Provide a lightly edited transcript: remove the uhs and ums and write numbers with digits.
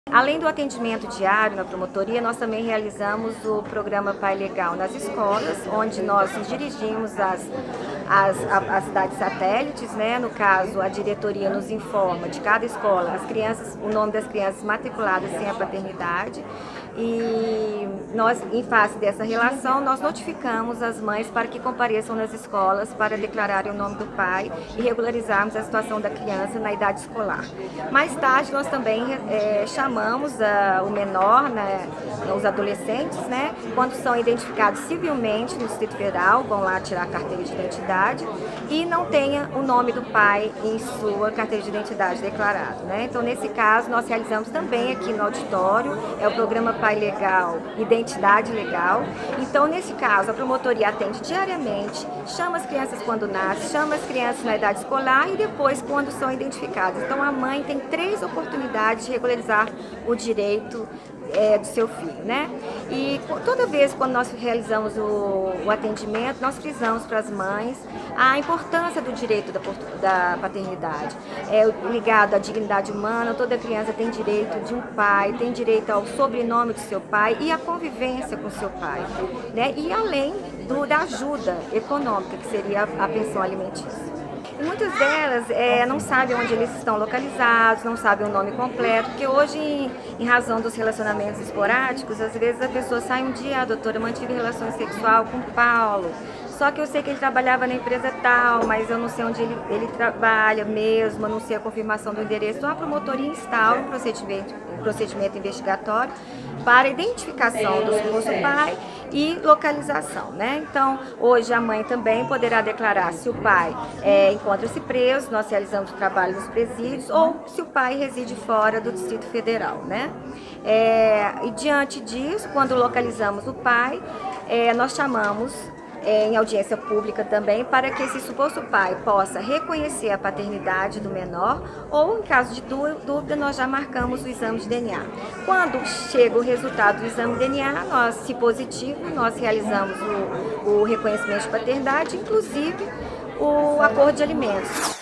Além do atendimento diário na promotoria, nós também realizamos o programa Pai Legal nas escolas, onde nós nos dirigimos às cidades satélites, né? No caso, a diretoria nos informa de cada escola o nome das crianças matriculadas sem a paternidade. E nós, em face dessa relação, nós notificamos as mães para que compareçam nas escolas para declararem o nome do pai e regularizarmos a situação da criança na idade escolar. Mais tarde, nós também chamamos o menor, né, os adolescentes, né, quando são identificados civilmente no Distrito Federal, vão lá tirar a carteira de identidade e não tenha o nome do pai em sua carteira de identidade declarado, né? Então, nesse caso, nós realizamos também aqui no auditório, é o programa Pai Legal, Identidade Legal. Então, nesse caso, a promotoria atende diariamente, chama as crianças quando nascem, chama as crianças na idade escolar e depois quando são identificadas. Então, a mãe tem 3 oportunidades de regularizar o direito do seu filho, né? E toda vez quando nós realizamos o atendimento, nós frisamos para as mães a importância do direito da paternidade. Ligado à dignidade humana, toda criança tem direito de um pai, tem direito ao sobrenome do seu pai e à convivência com seu pai, né? E além da ajuda econômica, que seria a pensão alimentícia. Muitas delas não sabem onde eles estão localizados, não sabem o nome completo, porque hoje, em razão dos relacionamentos esporádicos, às vezes a pessoa sai um dia, doutora, eu mantive relações sexual com o Paulo, só que eu sei que ele trabalhava na empresa tal, mas eu não sei onde ele trabalha mesmo, eu não sei a confirmação do endereço. Então a promotoria instala um procedimento investigatório para identificação do suposto pai e localização, né? Então, hoje a mãe também poderá declarar se o pai encontra-se preso, nós realizamos o trabalho nos presídios, ou se o pai reside fora do Distrito Federal, né? E diante disso, quando localizamos o pai, nós chamamos em audiência pública também, para que esse suposto pai possa reconhecer a paternidade do menor ou, em caso de dúvida, nós já marcamos o exame de DNA. Quando chega o resultado do exame de DNA, se positivo, nós realizamos o reconhecimento de paternidade, inclusive o acordo de alimentos.